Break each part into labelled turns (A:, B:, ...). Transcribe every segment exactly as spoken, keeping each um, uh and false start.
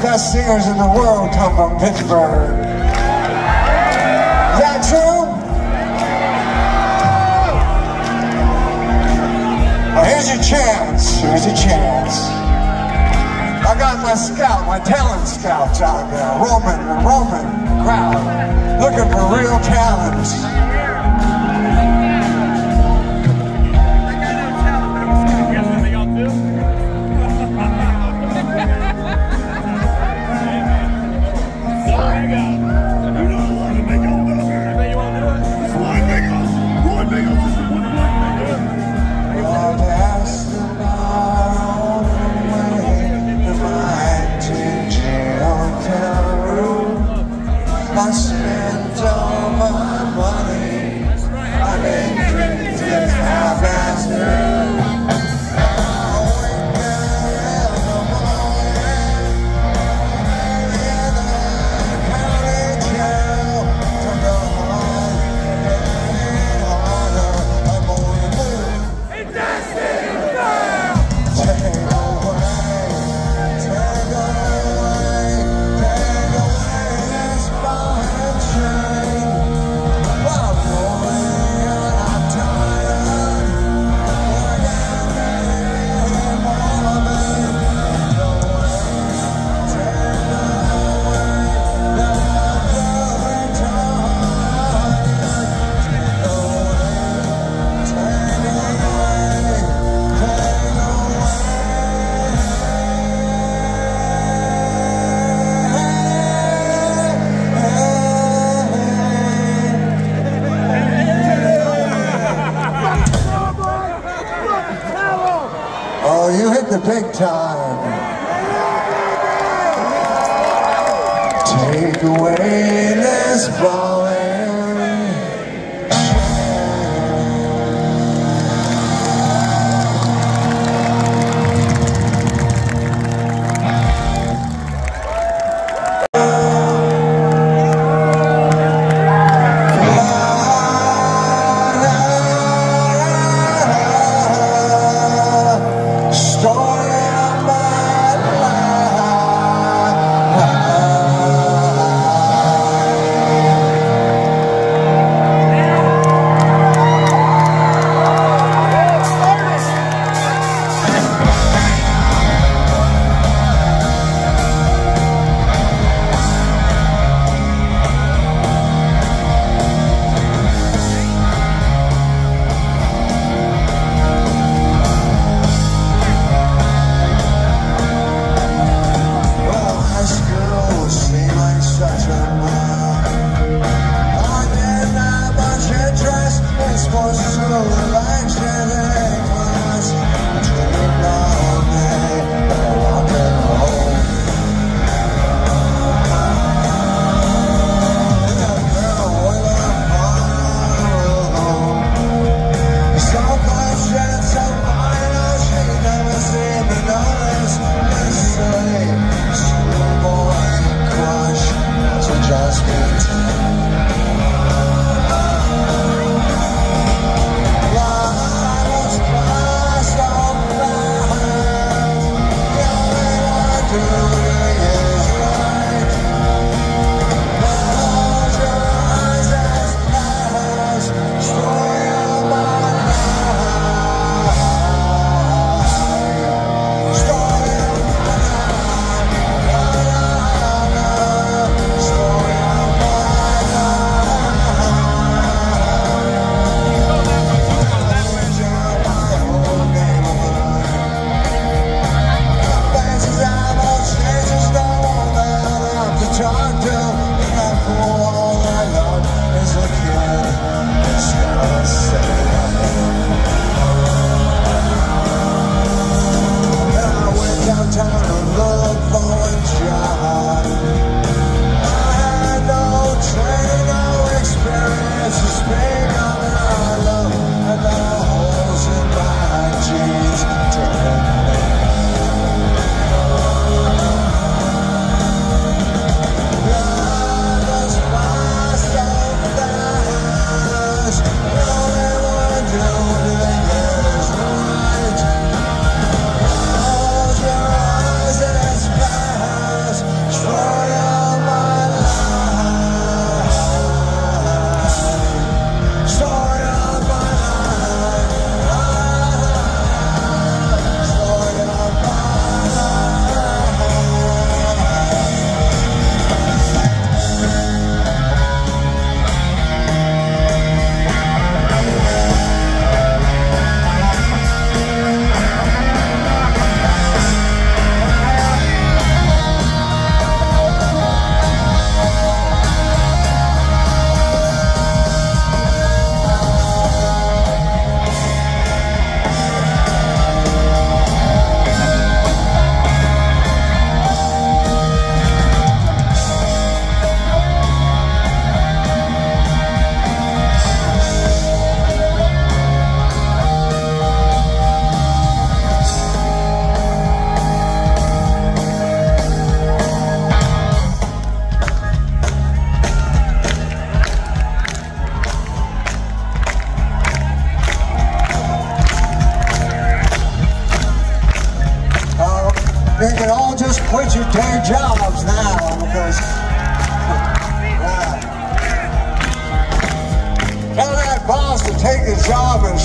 A: best singers in the world come from Pittsburgh. Is that true? Well, here's your chance. Here's your chance. I got my scout, my talent scouts out there, roaming and roaming crowd, looking for real talent. I spent all my money. I've been drinking since half past two. I wake up in the morning, in the county jail, to go home and harder. I'm only moving. It's destined now. Take away, take away, take away this fire train. I'm going and I'm tired. We're getting more of it. Take away, take away, let my glory die. Take away, take away, take Oh, you hit the big time. Take away this falling. Rolling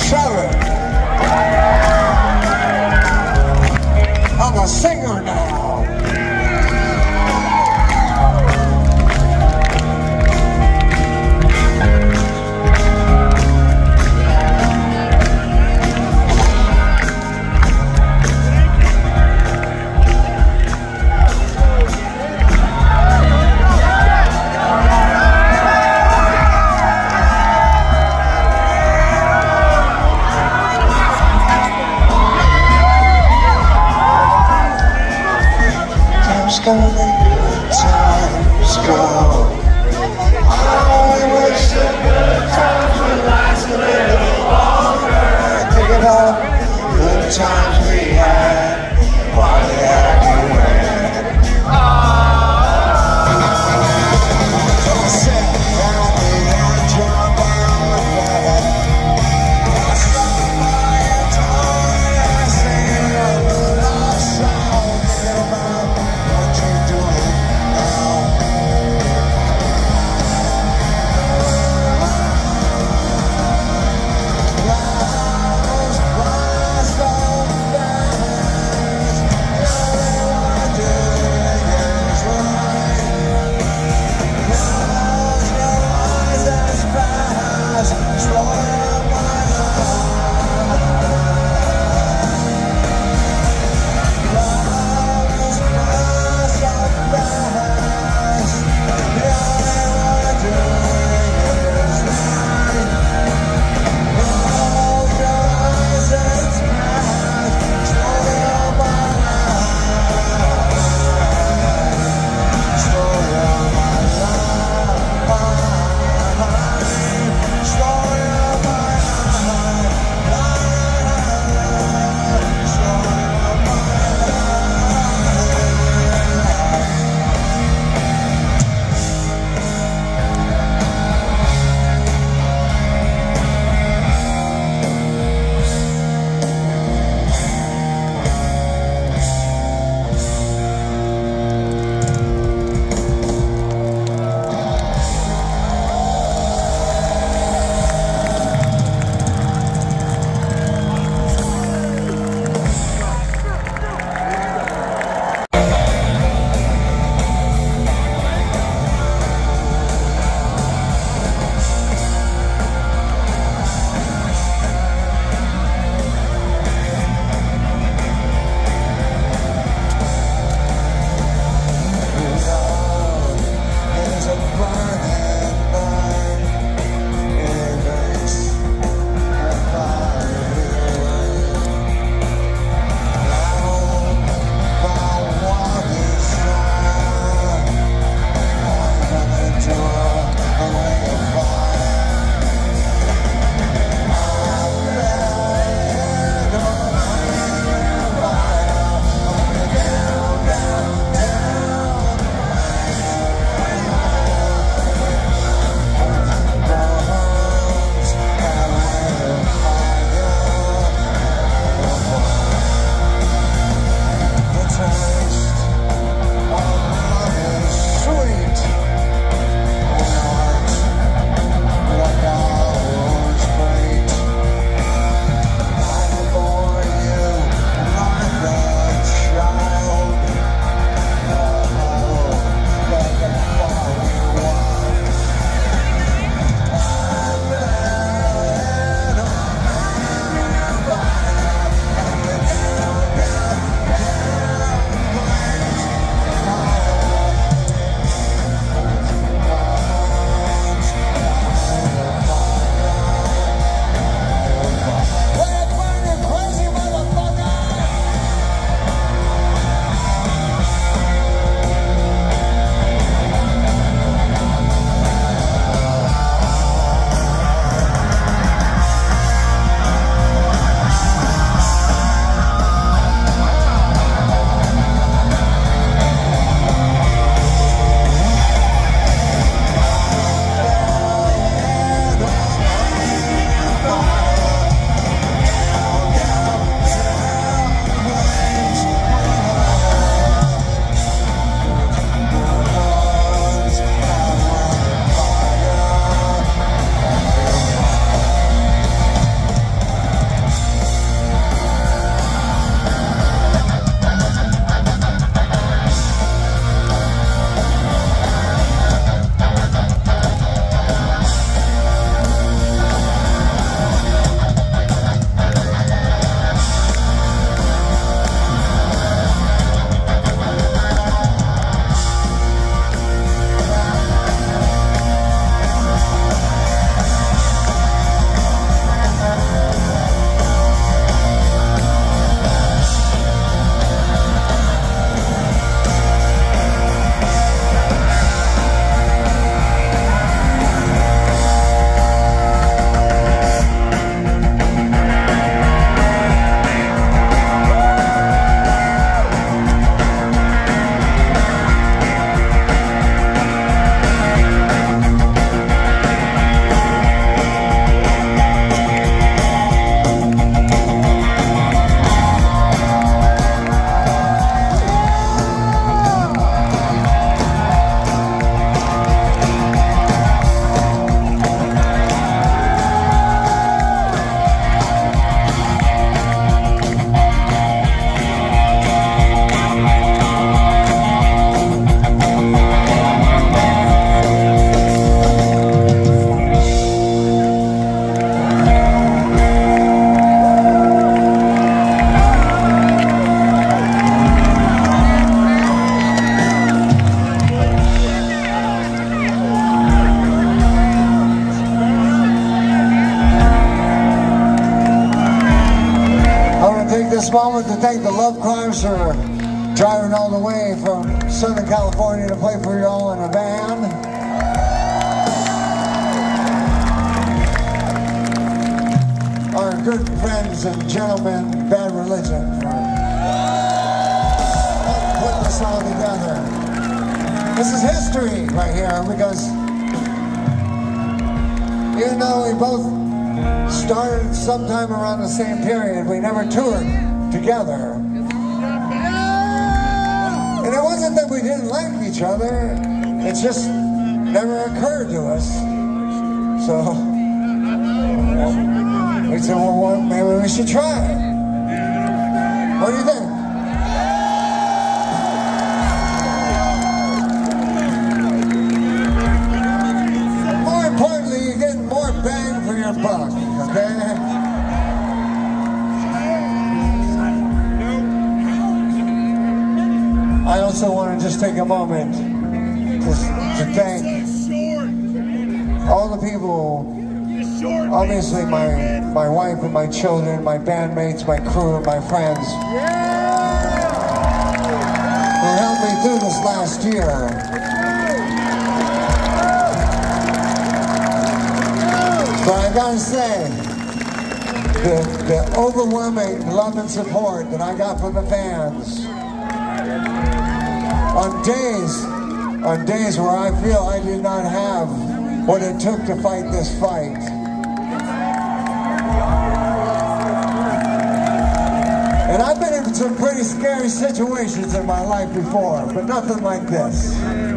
A: seven. I'm a singer now. this moment to thank the Love Crimes for driving all the way from Southern California to play for y'all in a van. Our good friends and gentlemen, Bad Religion, for putting this all together. This is history right here, because even though we both started sometime around the same period, we never toured together. And it wasn't that we didn't like each other, it just never occurred to us. So we said, well, well, maybe we should try it. What do you think? More importantly, you're getting more bang for your buck, okay? I also want to just take a moment to, to thank all the people, obviously my, my wife and my children, my bandmates, my crew, and my friends, who helped me through this last year. But I gotta say, the, the overwhelming love and support that I got from the fans, on days, on days where I feel I did not have what it took to fight this fight. And I've been in some pretty scary situations in my life before, but nothing like this.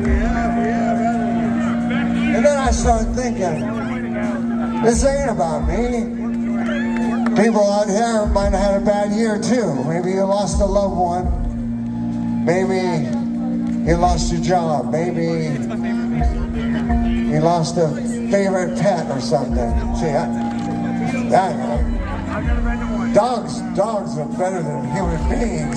A: And then I started thinking, this ain't about me. People out here might have had a bad year too. Maybe you lost a loved one. Maybe you lost your job. Maybe you lost a favorite pet or something. See, I, that, dogs, dogs are better than human beings.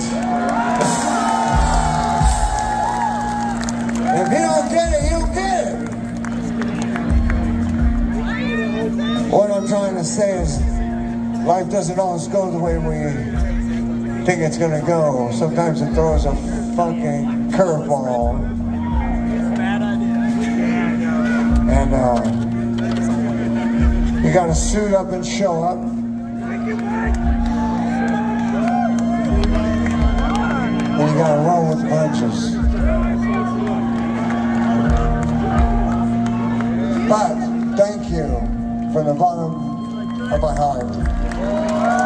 A: If you don't get it, you don't get it. What I'm trying to say is, life doesn't always go the way we think it's going to go. Sometimes it throws a fucking curveball. And uh, you got to suit up and show up. And you got to roll with the punches. But thank you from the bottom of my heart.